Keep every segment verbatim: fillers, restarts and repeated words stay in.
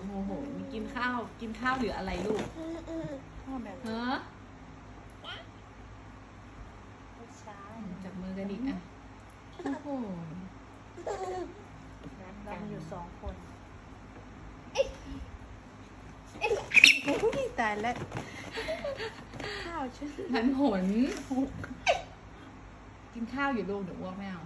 โมโหมีกินข้าวกินข้าวหรืออะไรลูกข้าวแบบเฮ้อจับมือกันอีกอ่ะโอ้โหเรามีอยู่สองคนตายแล้วข้าวชื่อหันหนกินข้าวอยู่ลูกเดี๋ยวอ้วกไม่เอา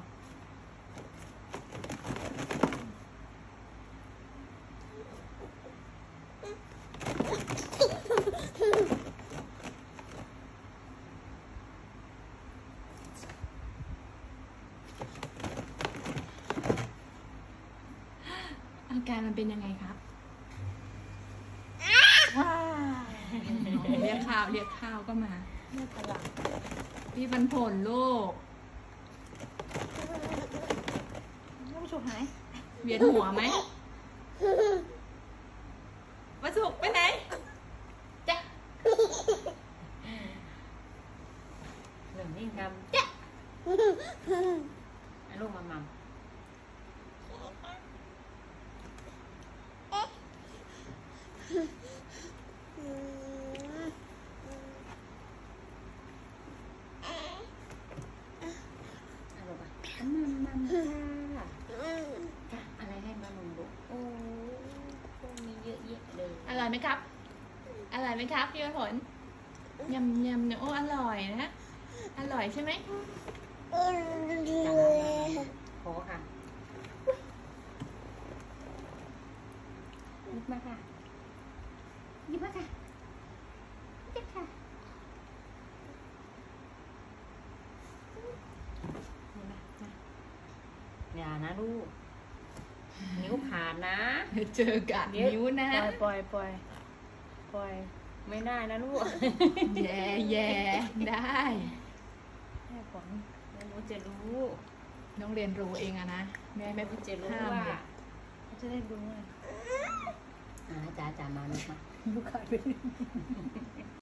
อาการมันเป็นยังไงครับว้าเรียกข้าวเรียกข้าวก็มาเลือดพลังพี่บรรพลลูกท่านผู้ชมหายเวียนหัวไหมมาสุกไปไหนจ๊ะหนึ่งนี่ทำจ๊ะลูกมามัมมัมมัมค่ะค่ะอะไรให้มามัมบุกโอ้พวกนี้เยอะแยะเลยอร่อยไหมครับอร่อยไหมครับพี่บรรพลยำยำเนี่ยโอ้อร่อยนะอร่อยใช่ไหมโหค่ะยิบมาค่ะยิบมาค่ะเจ็บค่ะอย่านะลูกนิ้วขาดนะเจอกัดนิ้วนะปล่อยปล่อยปล่อยไม่ได้นะลูกแย่แย่ได้แม่ผมแม่รู้จะรู้ต้องเรียนรู้เองอะนะแม่ไม่จะรู้ว่าจะได้ดูไงอ่าจ๋าจ๋ามาลูกมาลูกขาดไป